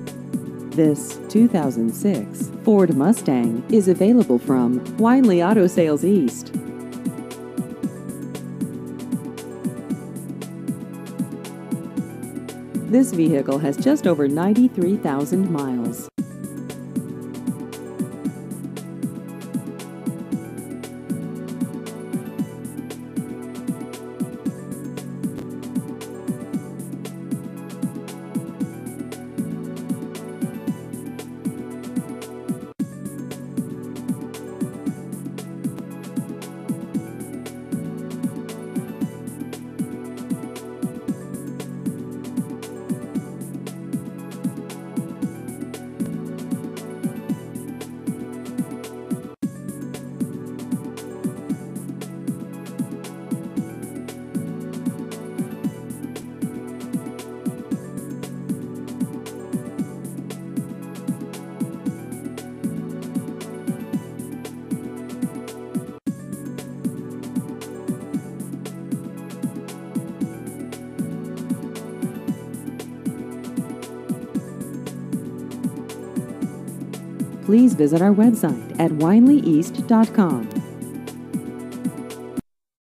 This 2006 Ford Mustang is available from Winely Auto Sales East. This vehicle has just over 93,000 miles. Please visit our website at wineleyeast.com.